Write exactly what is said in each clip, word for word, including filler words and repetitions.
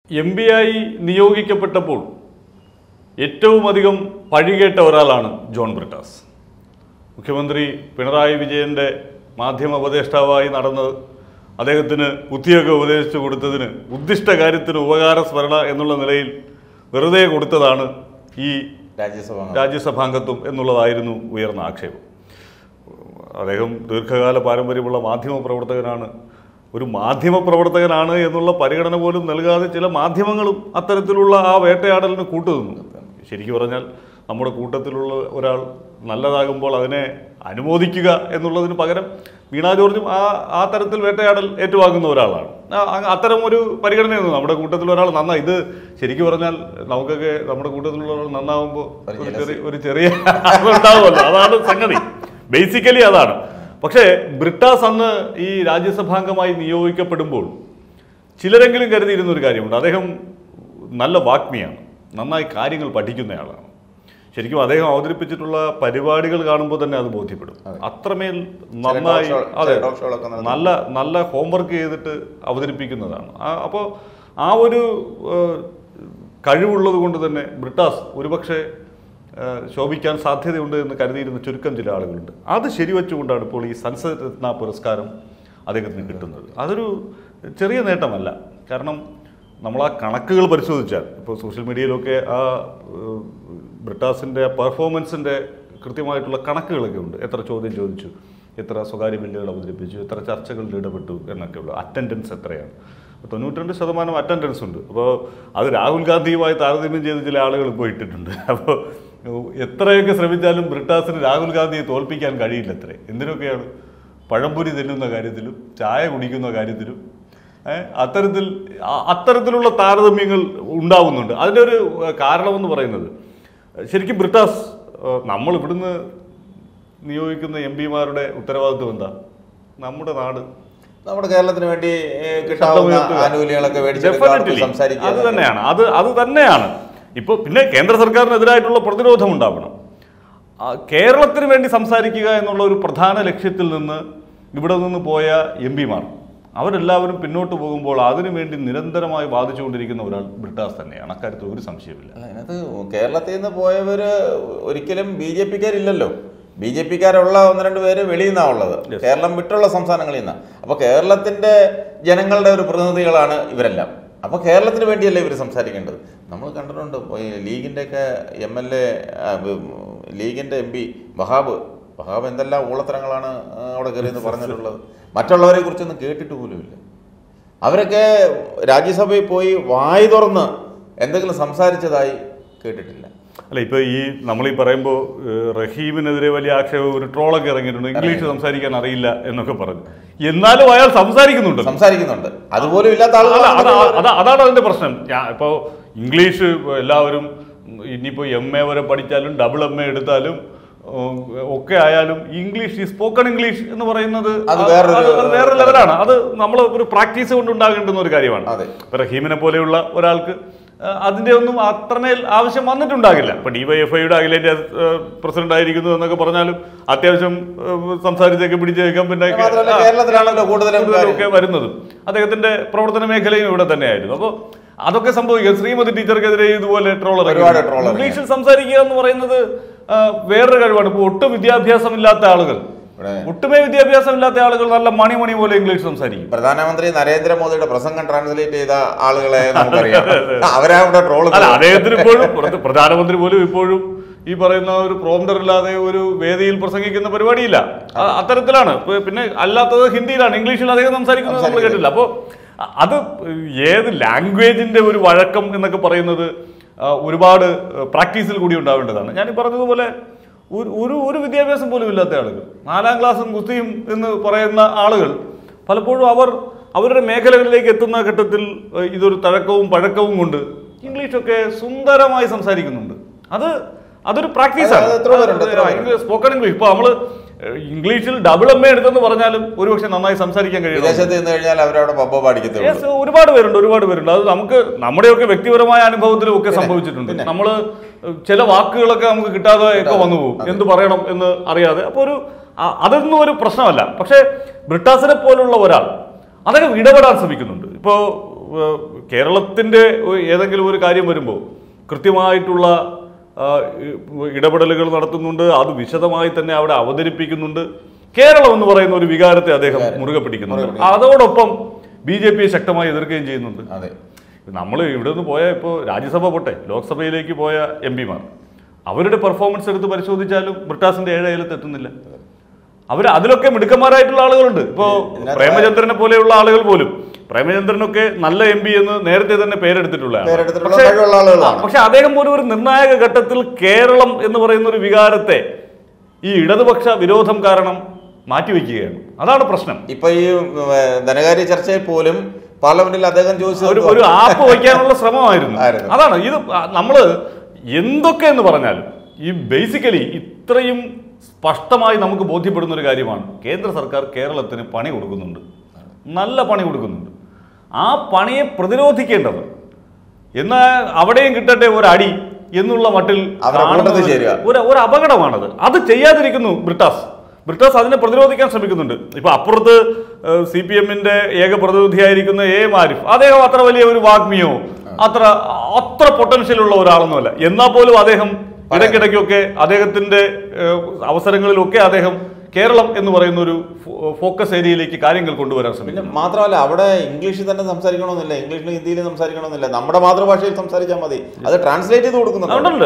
M P ആയി നിയോഗിക്കപ്പെട്ടപ്പോൾ ഏറ്റവും അധികം പഴികേട്ട ഒരാളാണ് ജോൺ ബ്രിട്ടാസ്. മുഖ്യമന്ത്രി പിണറായി വിജയൻ്റെ മാധ്യമ ഉപദേഷ്ടാവായി നടന്നത്, അദ്ദേഹത്തിന് ബുദ്ധിയൊക്കെ ഉപദേശിച്ചു കൊടുത്തതിന്, ഉദ്ദിഷ്ട കാര്യത്തിന് ഉപകാരസ്മരണ എന്നുള്ള നിലയിൽ വെറുതെ കൊടുത്തതാണ് ഈ രാജ്യസഭ രാജ്യസഭാംഗത്വം എന്നുള്ളതായിരുന്നു ഉയർന്ന ആക്ഷേപം. അദ്ദേഹം ദീർഘകാല പാരമ്പര്യമുള്ള മാധ്യമ പ്രവർത്തകനാണ്. ഒരു മാധ്യമ പ്രവർത്തകനാണ് എന്നുള്ള പരിഗണന പോലും നൽകാതെ ചില മാധ്യമങ്ങളും അത്തരത്തിലുള്ള ആ വേട്ടയാടലിന് കൂട്ടുനിന്നു. ശരിക്കും പറഞ്ഞാൽ നമ്മുടെ കൂട്ടത്തിലുള്ള ഒരാൾ നല്ലതാകുമ്പോൾ അതിനെ അനുമോദിക്കുക എന്നുള്ളതിന് പകരം വീണ ജോർജും ആ ആ തരത്തിൽ വേട്ടയാടൽ ഏറ്റുവാങ്ങുന്ന ഒരാളാണ്. അത്തരം ഒരു പരിഗണനയൊന്നും നമ്മുടെ കൂട്ടത്തിൽ ഒരാൾ നന്നായി, ഇത് ശരിക്കും പറഞ്ഞാൽ നമുക്കൊക്കെ നമ്മുടെ കൂട്ടത്തിലുള്ള ഒരാൾ നന്നാവുമ്പോൾ ഒരു ചെറിയ ഒരു ചെറിയ ഉണ്ടാവുമല്ലോ, അതാണ് സംഗതി, ബേസിക്കലി അതാണ്. പക്ഷേ ബ്രിട്ടാസ് അന്ന് ഈ രാജ്യസഭാംഗമായി നിയോഗിക്കപ്പെടുമ്പോൾ ചിലരെങ്കിലും കരുതിയിരുന്ന ഒരു കാര്യമുണ്ട്, അദ്ദേഹം നല്ല വാഗ്മിയാണ്, നന്നായി കാര്യങ്ങൾ പഠിക്കുന്നയാളാണ്. ശരിക്കും അദ്ദേഹം അവതരിപ്പിച്ചിട്ടുള്ള പരിപാടികൾ കാണുമ്പോൾ തന്നെ അത് ബോധ്യപ്പെടും. അത്രമേൽ നന്നായി, അതെ, നല്ല നല്ല ഹോംവർക്ക് ചെയ്തിട്ട് അവതരിപ്പിക്കുന്നതാണ്. അപ്പോൾ ആ ഒരു കഴിവുള്ളത് കൊണ്ട് തന്നെ ബ്രിട്ടാസ് ഒരുപക്ഷെ ശോഭിക്കാൻ സാധ്യതയുണ്ട് എന്ന് കരുതിയിരുന്ന ചുരുക്കം ചില ആളുകളുണ്ട്. അത് ശരിവെച്ചുകൊണ്ടാണ് ഇപ്പോൾ ഈ സൻസദ് രത്ന പുരസ്കാരം അദ്ദേഹത്തിന് കിട്ടുന്നത്. അതൊരു ചെറിയ നേട്ടമല്ല. കാരണം നമ്മൾ ആ കണക്കുകൾ പരിശോധിച്ചാൽ, ഇപ്പോൾ സോഷ്യൽ മീഡിയയിലൊക്കെ ആ ബ്രിട്ടാസിൻ്റെ പെർഫോമൻസിൻ്റെ കൃത്യമായിട്ടുള്ള കണക്കുകളൊക്കെ ഉണ്ട്. എത്ര ചോദ്യം ചോദിച്ചു, എത്ര സ്വകാര്യ ബില്ലുകൾ അവതരിപ്പിച്ചു, എത്ര ചർച്ചകളിൽ ഇടപെട്ടു എന്നൊക്കെയുള്ള അറ്റൻഡൻസ് എത്രയാണ്. തൊണ്ണൂറ്റിരണ്ട് ശതമാനം അറ്റൻഡൻസ് ഉണ്ട്. അപ്പോൾ അത് രാഹുൽ ഗാന്ധിയുമായി താരതമ്യം ചെയ്ത് ചില ആളുകൾ ഇപ്പോൾ ഇട്ടിട്ടുണ്ട്. അപ്പോൾ എത്രയൊക്കെ ശ്രമിച്ചാലും ബ്രിട്ടാസിന് രാഹുൽ ഗാന്ധിയെ തോൽപ്പിക്കാൻ കഴിയില്ല. അത്രേ എന്തിനൊക്കെയാണ്, പഴംപൊരി തിന്നുന്ന കാര്യത്തിലും ചായ കുടിക്കുന്ന കാര്യത്തിലും അത്തരത്തിൽ അത്തരത്തിലുള്ള താരതമ്യങ്ങൾ ഉണ്ടാവുന്നുണ്ട്. അതിൻ്റെ ഒരു കാരണമെന്ന് പറയുന്നത് ശരിക്കും ബ്രിട്ടാസ്, നമ്മൾ ഇവിടുന്ന് നിയോഗിക്കുന്ന എം പിമാരുടെ ഉത്തരവാദിത്വം എന്താ, നമ്മുടെ നാട്, നമ്മുടെ കേരളത്തിന് വേണ്ടി ആനുകൂല്യങ്ങളൊക്കെ അത് തന്നെയാണ് അത് അത് തന്നെയാണ് ഇപ്പോൾ. പിന്നെ കേന്ദ്ര സർക്കാരിനെതിരായിട്ടുള്ള പ്രതിരോധം ഉണ്ടാവണം. കേരളത്തിന് വേണ്ടി സംസാരിക്കുക എന്നുള്ള ഒരു പ്രധാന ലക്ഷ്യത്തിൽ നിന്ന് ഇവിടെ നിന്ന് പോയ എം പിമാർ അവരെല്ലാവരും പിന്നോട്ട് പോകുമ്പോൾ അതിനുവേണ്ടി നിരന്തരമായി വാദിച്ചുകൊണ്ടിരിക്കുന്ന ഒരാൾ ബ്രിട്ടാസ് തന്നെയാണ്. അക്കാര്യത്തിൽ ഒരു സംശയമില്ല. അതിനകത്ത് കേരളത്തിൽ നിന്ന് പോയവർ ഒരിക്കലും ബി ജെ പിക്കാരില്ലല്ലോ. ബി ജെ പിക്കാരുള്ള ഒന്ന് രണ്ട് പേര് വെളിയിൽ നിന്നാണ് ഉള്ളത്, കേരളം വിട്ടുള്ള സംസ്ഥാനങ്ങളിൽ നിന്നാണ്. അപ്പോൾ കേരളത്തിൻ്റെ ജനങ്ങളുടെ ഒരു പ്രതിനിധികളാണ് ഇവരെല്ലാം. അപ്പോൾ കേരളത്തിന് വേണ്ടിയല്ലേ ഇവർ സംസാരിക്കേണ്ടത്. നമ്മൾ കണ്ടിട്ടുണ്ട് ലീഗിൻ്റെയൊക്കെ എം എൽ എ, ലീഗിൻ്റെ എം പി വഹാബ് വഹാബ് എന്തെല്ലാം ഊളത്തരങ്ങളാണ് അവിടെ കയറിയെന്ന് പറഞ്ഞിട്ടുള്ളത്. മറ്റുള്ളവരെ കുറിച്ചൊന്നും കേട്ടിട്ട് പോലുമില്ല. അവരൊക്കെ രാജ്യസഭയിൽ പോയി വായി തുറന്ന് എന്തെങ്കിലും സംസാരിച്ചതായി കേട്ടിട്ടില്ല. അല്ല, ഇപ്പോൾ ഈ നമ്മളീ പറയുമ്പോൾ റഹീമിനെതിരെ വലിയ ആക്ഷേപം, ഒരു ട്രോളൊക്കെ ഇറങ്ങിയിട്ടുണ്ട്, ഇംഗ്ലീഷ് സംസാരിക്കാൻ അറിയില്ല എന്നൊക്കെ പറഞ്ഞു. എന്നാലും അയാൾ സംസാരിക്കുന്നുണ്ട് സംസാരിക്കുന്നുണ്ട് അതുപോലും ഇല്ലാത്ത ആളുകൾ. അതാണ് അതിൻ്റെ പ്രശ്നം. ഞാൻ ഇപ്പോൾ ഇംഗ്ലീഷ് എല്ലാവരും ഇനിയിപ്പോൾ എം എ വരെ പഠിച്ചാലും ഡബിൾ എം എ എടുത്താലും ഒക്കെ ആയാലും ഇംഗ്ലീഷ്, ഈ സ്പോക്കൺ ഇംഗ്ലീഷ് എന്ന് പറയുന്നത് വേറെ ലെവലാണ്. അത് നമ്മൾ ഒരു പ്രാക്ടീസ് കൊണ്ടുണ്ടാകേണ്ടുന്ന ഒരു കാര്യമാണ്. റഹീമിനെ പോലെയുള്ള ഒരാൾക്ക് അതിൻ്റെ ഒന്നും അത്രമേൽ ആവശ്യം വന്നിട്ടുണ്ടാകില്ല. ഇപ്പം ഡി വൈ എഫ് ഐയുടെ അഖിലേന്ത്യാ പ്രസിഡന്റ് ആയിരിക്കുന്നു എന്നൊക്കെ പറഞ്ഞാലും അത്യാവശ്യം സംസാരിച്ചൊക്കെ പിടിച്ചേക്കാം. പിന്നെ കേരളത്തിലാണല്ലോ കൂടുതലൊക്കെ വരുന്നതും അദ്ദേഹത്തിന്റെ പ്രവർത്തന മേഖലയും ഇവിടെ തന്നെയായിരുന്നു. അപ്പോൾ അതൊക്കെ സംഭവിക്കുക. ശ്രീമതി ടീച്ചർക്കെതിരെ ഇതുപോലെ ട്രോളർ ഇംഗ്ലീഷിൽ സംസാരിക്കുക എന്ന് പറയുന്നത് വേറൊരു കഴിവാണ്. ഇപ്പോൾ ഒട്ടും വിദ്യാഭ്യാസമില്ലാത്ത ആളുകൾ, ഒട്ടുമേ വിദ്യാഭ്യാസമില്ലാത്ത ആളുകൾ നല്ല മണിമണി പോലെ ഇംഗ്ലീഷ് സംസാരിക്കും. പ്രധാനമന്ത്രി നരേന്ദ്രമോദിയുടെ പ്രസംഗം ട്രാൻസ്ലേറ്റ് ചെയ്ത ആളുകളെ നമുക്കറിയാം. അവരവിടെ ട്രോൾ അല്ല, അദ്ദേഹത്തിന് ഇപ്പോഴും പ്രധാനമന്ത്രി പോലും ഇപ്പോഴും ഈ പറയുന്ന ഒരു പ്രോംപ്റ്റർ ഇല്ലാതെ ഒരു വേദിയിൽ പ്രസംഗിക്കുന്ന പരിപാടിയില്ല. അത്തരത്തിലാണ്. പിന്നെ അല്ലാത്തത് ഹിന്ദിയിലാണ്, ഇംഗ്ലീഷിൽ അദ്ദേഹം സംസാരിക്കുന്നത് നമ്മൾ കേട്ടില്ല. അപ്പോൾ അത് ഏത് ലാംഗ്വേജിന്റെ ഒരു വഴക്കം എന്നൊക്കെ പറയുന്നത് ഒരുപാട് പ്രാക്ടീസിൽ കൂടി ഉണ്ടാവേണ്ടതാണ്. ഞാൻ ഈ പറഞ്ഞതുപോലെ ഒരു ഒരു ഒരു വിദ്യാഭ്യാസം പോലും ഇല്ലാത്ത ആളുകൾ, നാലാം ക്ലാസ്സും കുസ്തിയും എന്ന് പറയുന്ന ആളുകൾ പലപ്പോഴും അവർ അവരുടെ മേഖലകളിലേക്ക് എത്തുന്ന ഘട്ടത്തിൽ ഇതൊരു തഴക്കവും പഴക്കവും കൊണ്ട് ഇംഗ്ലീഷൊക്കെ സുന്ദരമായി സംസാരിക്കുന്നുണ്ട്. അത് അതൊരു പ്രാക്ടീസാണ്. സ്പോക്കൺ ഇംഗ്ലീഷ് ഇപ്പോൾ നമ്മൾ ഇംഗ്ലീഷിൽ ഡബിൾ എം എ എടുത്തെന്ന് പറഞ്ഞാലും ഒരുപക്ഷെ നന്നായി സംസാരിക്കാൻ കഴിയും. ഒരുപാട് പേരുണ്ട് ഒരുപാട് പേരുണ്ട് അത് നമുക്ക് നമ്മുടെയൊക്കെ വ്യക്തിപരമായ അനുഭവത്തിലും ഒക്കെ സംഭവിച്ചിട്ടുണ്ട്. നമ്മൾ ചില വാക്കുകളൊക്കെ നമുക്ക് കിട്ടാതെ ഒക്കെ വന്നു പോകും, എന്ത് പറയണം എന്ന് അറിയാതെ. അപ്പോൾ ഒരു അതൊന്നും ഒരു പ്രശ്നമല്ല. പക്ഷേ ബ്രിട്ടാസിനെ പോലുള്ള ഒരാൾ അദ്ദേഹം ഇടപെടാൻ ശ്രമിക്കുന്നുണ്ട്. ഇപ്പോൾ കേരളത്തിൻ്റെ ഏതെങ്കിലും ഒരു കാര്യം വരുമ്പോൾ കൃത്യമായിട്ടുള്ള ഇടപെടലുകൾ നടത്തുന്നുണ്ട്, അത് വിശദമായി തന്നെ അവിടെ അവതരിപ്പിക്കുന്നുണ്ട്. കേരളം എന്ന് പറയുന്ന ഒരു വികാരത്തെ അദ്ദേഹം മുറുകെ പിടിക്കുന്നുണ്ട്. അതോടൊപ്പം ബി ജെ പിയെ ശക്തമായി എതിർക്കുകയും ചെയ്യുന്നുണ്ട്. നമ്മൾ ഇവിടെ നിന്ന് പോയ ഇപ്പോൾ രാജ്യസഭ പോട്ടെ, ലോക്സഭയിലേക്ക് പോയ എം പിമാർ അവരുടെ പെർഫോമൻസ് എടുത്ത് പരിശോധിച്ചാലും ബ്രിട്ടാസിന്റെ ഏഴ് അയലത്ത് എത്തുന്നില്ല. അവർ അതിലൊക്കെ മിടുക്കന്മാരായിട്ടുള്ള ആളുകളുണ്ട്. ഇപ്പോൾ പ്രേമചന്ദ്രനെ പോലെയുള്ള ആളുകൾ പോലും, പ്രേമചന്ദ്രനൊക്കെ നല്ല എം പി എന്ന് നേരത്തെ തന്നെ പേരെടുത്തിട്ടുള്ളതാണ്. പക്ഷെ അദ്ദേഹം പോലും ഒരു നിർണായക ഘട്ടത്തിൽ കേരളം എന്ന് പറയുന്ന ഒരു വികാരത്തെ ഈ ഇടതുപക്ഷ വിരോധം കാരണം മാറ്റിവെക്കുകയാണ്. അതാണ് പ്രശ്നം. ഇപ്പൊ ഈ ധനകാര്യ ചർച്ചയിൽ പോലും പാർലമെന്റിൽ അദ്ദേഹം ചോദിച്ചത് ഒരു ആപ്പ് വയ്ക്കാനുള്ള ശ്രമമായിരുന്നു. അതാണ് ഇത്. നമ്മള് എന്തൊക്കെ എന്ന് പറഞ്ഞാലും ഈ ബേസിക്കലി ഇത്രയും സ്പഷ്ടമായി നമുക്ക് ബോധ്യപ്പെടുന്ന ഒരു കാര്യമാണ്, കേന്ദ്ര സർക്കാർ കേരളത്തിന് പണി കൊടുക്കുന്നുണ്ട്, നല്ല പണി കൊടുക്കുന്നുണ്ട്. ആ പണിയെ പ്രതിരോധിക്കേണ്ടത്, എന്നാൽ അവിടെയും കിട്ടട്ടെ ഒരടി എന്നുള്ള മട്ടിൽ ഒരു ഒരു അപകടമാണത്. അത് ചെയ്യാതിരിക്കുന്നു ബ്രിട്ടാസ്. ബ്രിട്ടാസ് അതിനെ പ്രതിരോധിക്കാൻ ശ്രമിക്കുന്നുണ്ട്. ഇപ്പൊ അപ്പുറത്ത് സി പി എമ്മിന്റെ ഏക പ്രതിനിധിയായിരിക്കുന്ന എ മാരിഫ്, അദ്ദേഹം അത്ര വലിയ ഒരു വാഗ്മിയോ അത്ര അത്ര പൊട്ടൻഷ്യൽ ഉള്ള ഒരാളൊന്നുമല്ല. എന്നാൽ പോലും അദ്ദേഹം ഇടയ്ക്കിടയ്ക്കൊക്കെ അദ്ദേഹത്തിന്റെ അവസരങ്ങളിലൊക്കെ അദ്ദേഹം കേരളം എന്ന് പറയുന്ന ഒരു ഫോക്കസ് ഏരിയയിലേക്ക് കാര്യങ്ങൾ കൊണ്ടുവരാൻ ശ്രമിക്കും. മാത്രമല്ല അവിടെ ഇംഗ്ലീഷിൽ തന്നെ സംസാരിക്കണമെന്നില്ല, ഇംഗ്ലീഷിലും ഹിന്ദിയിലും സംസാരിക്കണമെന്നില്ല, നമ്മുടെ മാതൃഭാഷയിൽ സംസാരിച്ചാൽ മതി. അത് ട്രാൻസ്ലേറ്റ് ചെയ്ത് കൊടുക്കുന്നുണ്ട്.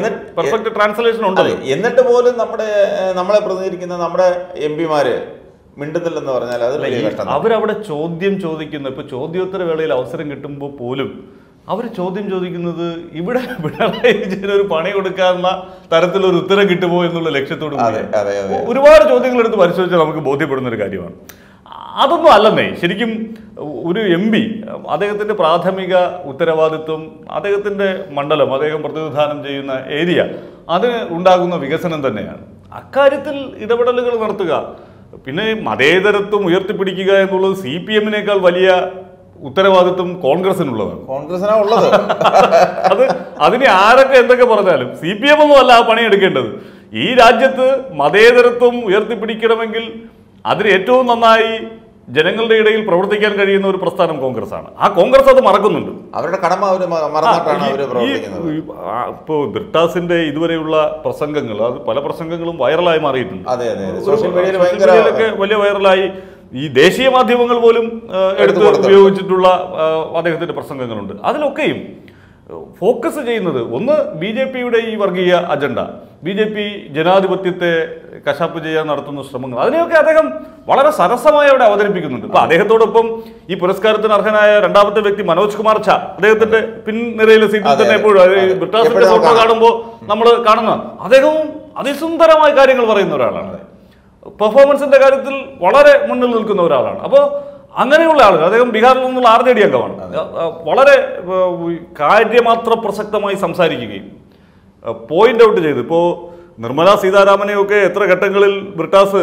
എന്നിട്ട് പോലും നമ്മുടെ നമ്മളെ പ്രതിനിധീകരിക്കുന്ന നമ്മുടെ എം പിമാര് മിണ്ടുന്നില്ലെന്ന് പറഞ്ഞാൽ അത് വലിയ കഷ്ടം. അവരവിടെ ചോദ്യം ചോദിക്കുന്നു. ഇപ്പൊ ചോദ്യോത്തര വേളയിൽ അവസരം കിട്ടുമ്പോൾ പോലും അവർ ചോദ്യം ചോദിക്കുന്നത് ഇവിടെ പിണറായി വിജയൻ ഒരു പണി കൊടുക്കാവുന്ന തരത്തിലൊരു ഉത്തരം കിട്ടുമോ എന്നുള്ള ലക്ഷ്യത്തോട് ഒരുപാട് ചോദ്യങ്ങൾ എടുത്ത് പരിശോധിച്ചാൽ നമുക്ക് ബോധ്യപ്പെടുന്ന ഒരു കാര്യമാണ്. അതൊന്നും അല്ലെന്നേ. ശരിക്കും ഒരു എം പി അദ്ദേഹത്തിൻ്റെ പ്രാഥമിക ഉത്തരവാദിത്വം അദ്ദേഹത്തിൻ്റെ മണ്ഡലം, അദ്ദേഹം പ്രതിനിധാനം ചെയ്യുന്ന ഏരിയ, അതിന് ഉണ്ടാകുന്ന വികസനം തന്നെയാണ്. അക്കാര്യത്തിൽ ഇടപെടലുകൾ നടത്തുക. പിന്നെ മതേതരത്വം ഉയർത്തിപ്പിടിക്കുക എന്നുള്ളത് സി പി എമ്മിനേക്കാൾ വലിയ ഉത്തരവാദിത്വം കോൺഗ്രസിനുള്ളതാണ്. കോൺഗ്രസിനാ ഉള്ളത്. അത് അതിന് ആരൊക്കെ എന്തൊക്കെ പറഞ്ഞാലും സി പി എം ഒന്നും അല്ല ആ പണിയെടുക്കേണ്ടത്. ഈ രാജ്യത്ത് മതേതരത്വം ഉയർത്തിപ്പിടിക്കണമെങ്കിൽ അതിന് ഏറ്റവും നന്നായി ജനങ്ങളുടെ ഇടയിൽ പ്രവർത്തിക്കാൻ കഴിയുന്ന ഒരു പ്രസ്ഥാനം കോൺഗ്രസ് ആണ്. ആ കോൺഗ്രസ് അത് മറക്കുന്നുണ്ട്. അവരുടെ കടമ അവർ മറന്നിട്ടാണ് അവർ പ്രവർത്തിക്കുന്നത്. ഇപ്പോൾ ബ്രിട്ടാസിന്റെ ഇതുവരെയുള്ള പ്രസംഗങ്ങൾ, അത് പല പ്രസംഗങ്ങളും വൈറലായി മാറിയിട്ടുണ്ട്. അതെ അതെ, സോഷ്യൽ മീഡിയയിലൊക്കെ വലിയ വൈറലായി. ഈ ദേശീയ മാധ്യമങ്ങൾ പോലും എടുത്ത് ഉപയോഗിച്ചിട്ടുള്ള അദ്ദേഹത്തിന്റെ പ്രസംഗങ്ങളുണ്ട്. അതിലൊക്കെയും ഫോക്കസ് ചെയ്യുന്നത് ഒന്ന് ബി ജെ പിയുടെ ഈ വർഗീയ അജണ്ട, ബി ജെ പി ജനാധിപത്യത്തെ കശാപ്പ് ചെയ്യാൻ നടത്തുന്ന ശ്രമങ്ങൾ, അതിനെയൊക്കെ അദ്ദേഹം വളരെ സരസമായി അവിടെ അവതരിപ്പിക്കുന്നുണ്ട്. ഇപ്പൊ അദ്ദേഹത്തോടൊപ്പം ഈ പുരസ്കാരത്തിന് അർഹനായ രണ്ടാമത്തെ വ്യക്തി മനോജ് കുമാർ ഝാ, അദ്ദേഹത്തിന്റെ പിൻനിരയിലെ സീറ്റിൽ തന്നെ എപ്പോഴും ബ്രിട്ടാസിന്റെ ഫോട്ടോ കാണുമ്പോൾ നമ്മൾ കാണുന്ന അദ്ദേഹവും അതിസുന്ദരമായ കാര്യങ്ങൾ പറയുന്ന ഒരാളാണ്. പെർഫോമൻസിന്റെ കാര്യത്തിൽ വളരെ മുന്നിൽ നിൽക്കുന്ന ഒരാളാണ്. അപ്പോൾ അങ്ങനെയുള്ള ആളുകൾ, അദ്ദേഹം ബീഹാറിൽ നിന്നുള്ള ആർ ജെ ഡി അംഗമാണ്, വളരെ കാര്യമാത്ര പ്രസക്തമായി സംസാരിക്കുകയും പോയിന്റ് ഔട്ട് ചെയ്ത് ഇപ്പോൾ നിർമ്മല സീതാരാമനെയൊക്കെ എത്ര ഘട്ടങ്ങളിൽ ബ്രിട്ടാസ്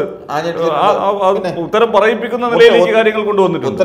ഉത്തരം പറയിപ്പിക്കുന്ന നിലയിലേക്ക് കാര്യങ്ങൾ കൊണ്ടുവന്നിട്ടുണ്ട്.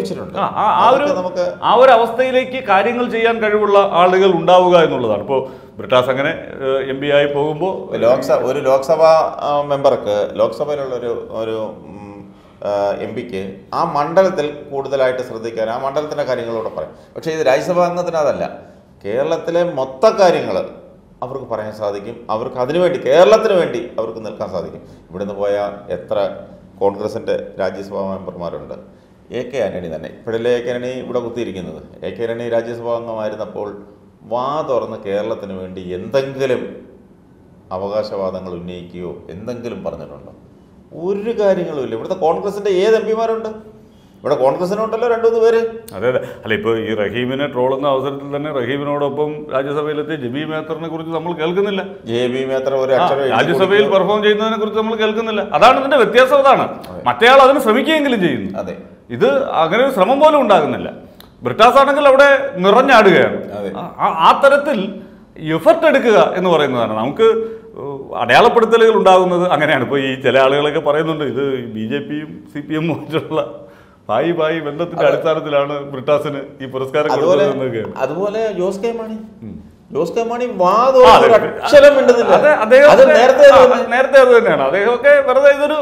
ആ ഒരു അവസ്ഥയിലേക്ക് കാര്യങ്ങൾ ചെയ്യാൻ കഴിവുള്ള ആളുകൾ ഉണ്ടാവുക എന്നുള്ളതാണ്. ഇപ്പോൾ ബ്രിട്ടാസ് അങ്ങനെ എം പി ആയി പോകുമ്പോൾ ലോക്സഭ ഒരു ലോക്സഭാ മെമ്പർക്ക്, ലോക്സഭയിലുള്ള ഒരു ഒരു എം പിക്ക് ആ മണ്ഡലത്തിൽ കൂടുതലായിട്ട് ശ്രദ്ധിക്കാൻ, ആ മണ്ഡലത്തിൻ്റെ കാര്യങ്ങളോടെ പറയും. പക്ഷേ ഇത് രാജ്യസഭാ അംഗത്തിന് അതല്ല. കേരളത്തിലെ മൊത്ത കാര്യങ്ങൾ അവർക്ക് പറയാൻ സാധിക്കും. അവർക്ക് അതിനുവേണ്ടി, കേരളത്തിന് വേണ്ടി അവർക്ക് നിൽക്കാൻ സാധിക്കും. ഇവിടുന്ന് പോയ എത്ര കോൺഗ്രസിൻ്റെ രാജ്യസഭാ മെമ്പർമാരുണ്ട്. എ കെ ആന്റണി തന്നെ, ഇപ്പോഴല്ലേ എ കെ ആന്റണി ഇവിടെ കുത്തിയിരിക്കുന്നത്. എ കെ ആന്റണി രാജ്യസഭാ അംഗമായിരുന്നപ്പോൾ വാ തുറന്ന് കേരളത്തിന് വേണ്ടി എന്തെങ്കിലും അവകാശവാദങ്ങൾ ഉന്നയിക്കുകയോ എന്തെങ്കിലും പറഞ്ഞിട്ടുണ്ടോ? ഒരു കാര്യങ്ങളും ഇല്ല. ഇവിടുത്തെ കോൺഗ്രസിൻ്റെ ഏത് എം പിമാരുണ്ട്? ഇവിടെ കോൺഗ്രസിനുണ്ടല്ലോ രണ്ടു മൂന്ന് പേര്. അതെ അതെ അല്ല, ഇപ്പോൾ ഈ റഹീമിനെ ട്രോളുന്ന അവസരത്തിൽ തന്നെ റഹീമിനോടൊപ്പം രാജ്യസഭയിലെത്തിയ ജെ ബി മേത്തറിനെ കുറിച്ച് നമ്മൾ കേൾക്കുന്നില്ല. ജെ ബി മേത്തർ ഒരു രാജ്യസഭയിൽ പെർഫോം ചെയ്യുന്നതിനെ കുറിച്ച് നമ്മൾ കേൾക്കുന്നില്ല. അതാണ് ഇതിന്റെ വ്യത്യാസം. അതാണ് മറ്റേയാൾ അതിന് ശ്രമിക്കുകയെങ്കിലും ചെയ്യുന്നു. അതെ, ഇത് അങ്ങനെ ഒരു ശ്രമം പോലും ഉണ്ടാകുന്നില്ല. ബ്രിട്ടാസ് ആണെങ്കിൽ അവിടെ നിറഞ്ഞാടുകയാണ്. ആ തരത്തിൽ എഫർട്ട് എടുക്കുക എന്ന് പറയുന്നതാണ്. നമുക്ക് അടയാളപ്പെടുത്തലുകൾ ഉണ്ടാകുന്നത് അങ്ങനെയാണ്. ഇപ്പോൾ ഈ ചില ആളുകളൊക്കെ പറയുന്നുണ്ട് ഇത് ബി ജെ പിയും സി പി എമ്മും വെച്ചുള്ള ഭായി ഭായി ബന്ധത്തിന്റെ അടിസ്ഥാനത്തിലാണ് ബ്രിട്ടാസിന് ഈ പുരസ്കാരം കൊടുക്കുന്നത്. അതുപോലെ ജോസ് കെ മാണി ജോസ് കെ മാണി നേരത്തെ അത് തന്നെയാണ്. അദ്ദേഹമൊക്കെ വെറുതെ ഇതൊരു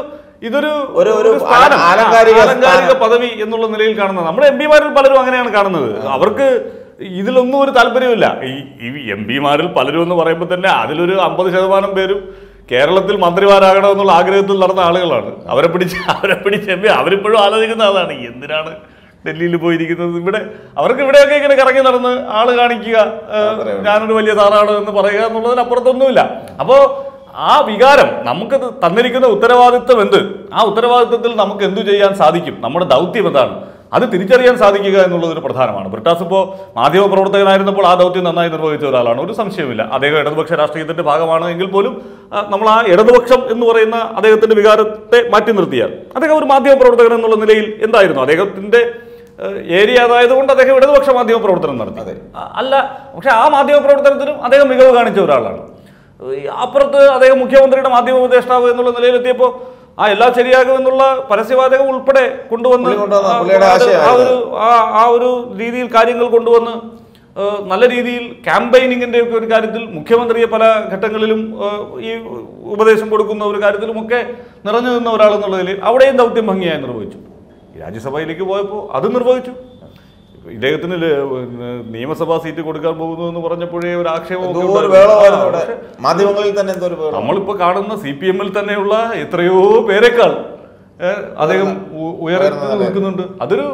ഇതൊരു ഒരു ഒരു സ്ഥാനം, ആലങ്കാരിക ആലങ്കാരിക പദവി എന്നുള്ള നിലയിൽ കാണുന്നത്. നമ്മുടെ എം പിമാരിൽ പലരും അങ്ങനെയാണ് കാണുന്നത്. അവർക്ക് ഇതിലൊന്നും ഒരു താല്പര്യമില്ല. ഈ എം പിമാരിൽ പലരും എന്ന് പറയുമ്പോൾ തന്നെ അതിലൊരു അമ്പത് ശതമാനം പേരും കേരളത്തിൽ മന്ത്രിമാരാകണമെന്നുള്ള ആഗ്രഹത്തിൽ നടന്ന ആളുകളാണ്. അവരെ പിടിച്ച് അവരെ പിടിച്ച് എം പി അവരിപ്പോഴും ആലോചിക്കുന്ന അതാണ്, എന്തിനാണ് ഡൽഹിയിൽ പോയിരിക്കുന്നത്. ഇവിടെ അവർക്ക് ഇവിടെയൊക്കെ ഇങ്ങനെ കറങ്ങി നടന്ന് ആള് കാണിക്കുക, ഞാനൊരു വലിയ താറാണ് എന്ന് പറയുക എന്നുള്ളതിനപ്പുറത്തൊന്നുമില്ല. അപ്പോൾ ആ വികാരം നമുക്ക് തന്നിരിക്കുന്ന ഉത്തരവാദിത്വം എന്ത്, ആ ഉത്തരവാദിത്വത്തിൽ നമുക്ക് എന്തു ചെയ്യാൻ സാധിക്കും, നമ്മുടെ ദൗത്യം എന്താണ്, അത് തിരിച്ചറിയാൻ സാധിക്കുക എന്നുള്ളതൊരു പ്രധാനമാണ്. ബ്രിട്ടാസ് ഇപ്പോൾ മാധ്യമപ്രവർത്തകനായിരുന്നപ്പോൾ ആ ദൗത്യം നന്നായി നിർവഹിച്ച ഒരാളാണ്, ഒരു സംശയമില്ല. അദ്ദേഹം ഇടതുപക്ഷ രാഷ്ട്രീയത്തിന്റെ ഭാഗമാണ് എങ്കിൽ പോലും നമ്മൾ ആ ഇടതുപക്ഷം എന്ന് പറയുന്ന അദ്ദേഹത്തിന്റെ വികാരത്തെ മാറ്റി നിർത്തിയാൽ അദ്ദേഹം ഒരു മാധ്യമപ്രവർത്തകൻ എന്നുള്ള നിലയിൽ എന്തായിരുന്നു, അദ്ദേഹത്തിന്റെ ഏരിയ അതായതുകൊണ്ട് അദ്ദേഹം ഇടതുപക്ഷ മാധ്യമ പ്രവർത്തനം നടത്തി അല്ല. പക്ഷെ ആ മാധ്യമ പ്രവർത്തനത്തിനും അദ്ദേഹം മികവ് കാണിച്ച ഒരാളാണ്. അപ്പുറത്ത് അദ്ദേഹം മുഖ്യമന്ത്രിയുടെ മാധ്യമ ഉപദേഷ്ടാവ് എന്നുള്ള നിലയിലെത്തിയപ്പോൾ ആ എല്ലാം ശരിയാകുമെന്നുള്ള പരസ്യവാചകം ഉൾപ്പെടെ കൊണ്ടുവന്ന് ആ ഒരു ആ ഒരു രീതിയിൽ കാര്യങ്ങൾ കൊണ്ടുവന്ന് നല്ല രീതിയിൽ ക്യാമ്പയിനിങ്ങിന്റെ ഒക്കെ ഒരു കാര്യത്തിൽ മുഖ്യമന്ത്രിയെ പല ഘട്ടങ്ങളിലും ഈ ഉപദേശം കൊടുക്കുന്ന ഒരു കാര്യത്തിലുമൊക്കെ നിറഞ്ഞു നിന്ന ഒരാളെന്നുള്ള നിലയിൽ അവിടെയും ദൗത്യം ഭംഗിയായി നിർവഹിച്ചു. രാജ്യസഭയിലേക്ക് പോയപ്പോൾ അത് നിർവഹിച്ചു. ഇദ്ദേഹത്തിന് നിയമസഭാ സീറ്റ് കൊടുക്കാൻ പോകുന്നു എന്ന് പറഞ്ഞപ്പോഴേ ഒരു ആക്ഷേപം മാധ്യമങ്ങളിൽ തന്നെ നമ്മളിപ്പോ കാണുന്ന സി പി എമ്മിൽ തന്നെയുള്ള എത്രയോ പേരെക്കാൾ അദ്ദേഹം ഉയർന്നു നിൽക്കുന്നുണ്ട്. അതൊരു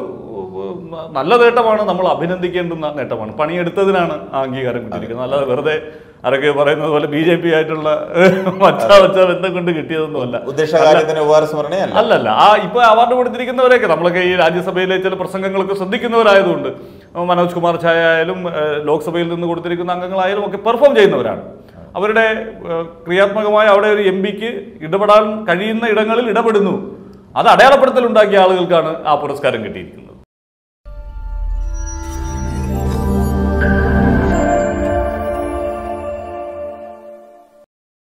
നല്ല നേട്ടമാണ്, നമ്മൾ അഭിനന്ദിക്കേണ്ടുന്ന നേട്ടമാണ്. പണിയെടുത്തതിനാണ് ആ അംഗീകാരം കിട്ടിയിരിക്കുന്നത്. അല്ലാതെ വെറുതെ ആരൊക്കെ പറയുന്നത് പോലെ ബി ജെ പി ആയിട്ടുള്ള മച്ചാ മച്ചാ ബന്ധം കൊണ്ട് കിട്ടിയതൊന്നുമല്ല. അല്ലല്ല, ആ ഇപ്പൊ അവാർഡ് കൊടുത്തിരിക്കുന്നവരെയൊക്കെ നമ്മളൊക്കെ ഈ രാജ്യസഭയിലെ ചില പ്രസംഗങ്ങളൊക്കെ ശ്രദ്ധിക്കുന്നവരായതുകൊണ്ട് മനോജ് കുമാർ ഝാ ആയാലും ലോക്സഭയിൽ നിന്ന് കൊടുത്തിരിക്കുന്ന അംഗങ്ങളായാലും ഒക്കെ പെർഫോം ചെയ്യുന്നവരാണ്. അവരുടെ ക്രിയാത്മകമായ അവിടെ ഒരു എം പിക്ക് ഇടപെടാൻ കഴിയുന്ന ഇടങ്ങളിൽ ഇടപെടുന്നു. അത് അടയാളപ്പെടുത്തലുണ്ടാക്കിയ ആളുകൾക്കാണ് ആ പുരസ്കാരം കിട്ടിയിരിക്കുന്നത്.